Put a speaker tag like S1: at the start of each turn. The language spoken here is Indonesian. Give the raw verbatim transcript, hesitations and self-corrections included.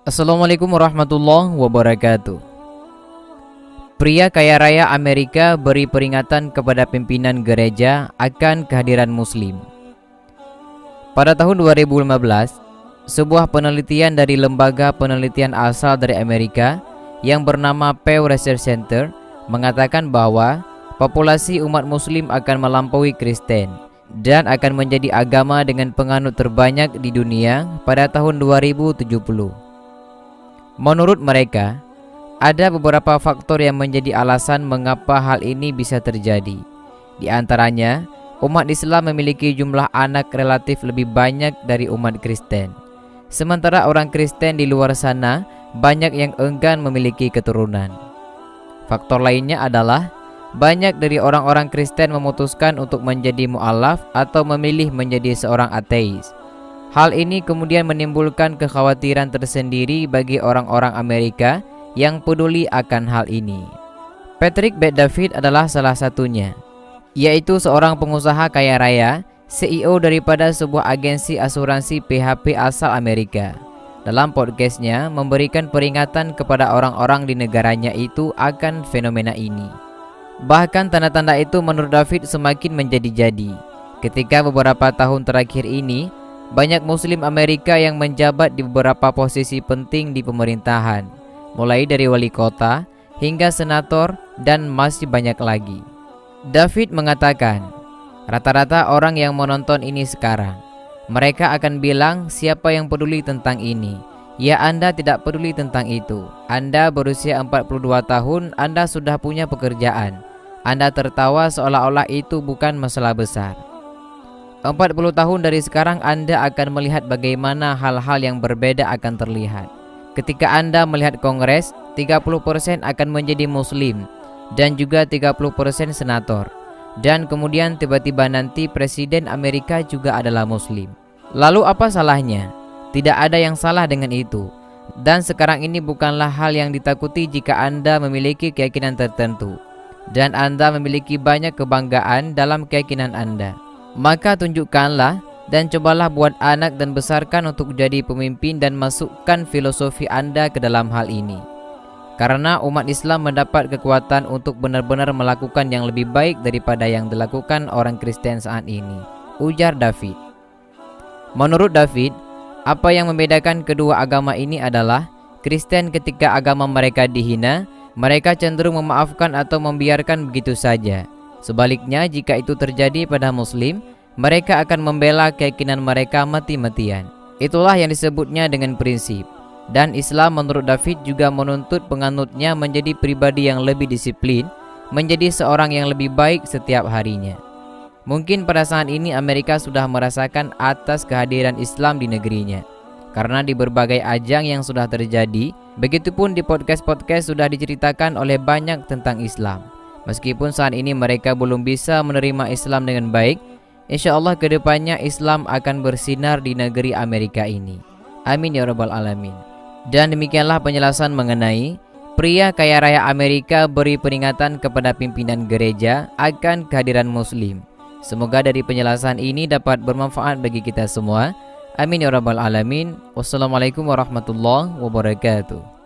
S1: Assalamualaikum warahmatullahi wabarakatuh. Pria kaya raya Amerika beri peringatan kepada pimpinan gereja akan kehadiran Muslim. Pada tahun dua ribu lima belas, sebuah penelitian dari lembaga penelitian asal dari Amerika yang bernama Pew Research Center mengatakan bahwa populasi umat Muslim akan melampaui Kristen dan akan menjadi agama dengan penganut terbanyak di dunia pada tahun dua ribu tujuh puluh. Menurut mereka, ada beberapa faktor yang menjadi alasan mengapa hal ini bisa terjadi. Di antaranya, umat Islam memiliki jumlah anak relatif lebih banyak dari umat Kristen. Sementara orang Kristen di luar sana banyak yang enggan memiliki keturunan. Faktor lainnya adalah banyak dari orang-orang Kristen memutuskan untuk menjadi mu'alaf atau memilih menjadi seorang ateis. Hal ini kemudian menimbulkan kekhawatiran tersendiri bagi orang-orang Amerika yang peduli akan hal ini. Patrick Bet-David adalah salah satunya, yaitu seorang pengusaha kaya raya, C E O daripada sebuah agensi asuransi P H P asal Amerika. Dalam podcastnya memberikan peringatan kepada orang-orang di negaranya itu akan fenomena ini. Bahkan tanda-tanda itu menurut David semakin menjadi-jadi ketika beberapa tahun terakhir ini banyak Muslim Amerika yang menjabat di beberapa posisi penting di pemerintahan, mulai dari wali kota hingga senator dan masih banyak lagi. David mengatakan, rata-rata orang yang menonton ini sekarang, mereka akan bilang siapa yang peduli tentang ini. Ya, Anda tidak peduli tentang itu. Anda berusia empat puluh dua tahun, Anda sudah punya pekerjaan. Anda tertawa seolah-olah itu bukan masalah besar. empat puluh tahun dari sekarang Anda akan melihat bagaimana hal-hal yang berbeda akan terlihat. Ketika Anda melihat Kongres, tiga puluh persen akan menjadi Muslim dan juga tiga puluh persen senator. Dan kemudian tiba-tiba nanti Presiden Amerika juga adalah Muslim. Lalu apa salahnya? Tidak ada yang salah dengan itu. Dan sekarang ini bukanlah hal yang ditakuti jika Anda memiliki keyakinan tertentu dan Anda memiliki banyak kebanggaan dalam keyakinan Anda. Maka tunjukkanlah dan cobalah buat anak dan besarkan untuk jadi pemimpin dan masukkan filosofi Anda ke dalam hal ini. Karena umat Islam mendapat kekuatan untuk benar-benar melakukan yang lebih baik daripada yang dilakukan orang Kristen saat ini, ujar David. Menurut David, apa yang membedakan kedua agama ini adalah Kristen ketika agama mereka dihina, mereka cenderung memaafkan atau membiarkan begitu saja. Sebaliknya, jika itu terjadi pada Muslim, mereka akan membela keyakinan mereka mati-matian. Itulah yang disebutnya dengan prinsip. Dan Islam menurut David juga menuntut penganutnya menjadi pribadi yang lebih disiplin, menjadi seorang yang lebih baik setiap harinya. Mungkin pada saat ini Amerika sudah merasakan atas kehadiran Islam di negerinya, karena di berbagai ajang yang sudah terjadi, begitupun di podcast-podcast sudah diceritakan oleh banyak tentang Islam. Meskipun saat ini mereka belum bisa menerima Islam dengan baik, insya Allah kedepannya Islam akan bersinar di negeri Amerika ini. Amin ya rabbal alamin. Dan demikianlah penjelasan mengenai pria kaya raya Amerika beri peringatan kepada pimpinan gereja akan kehadiran Muslim. Semoga dari penjelasan ini dapat bermanfaat bagi kita semua. Amin ya rabbal alamin. Wassalamualaikum warahmatullahi wabarakatuh.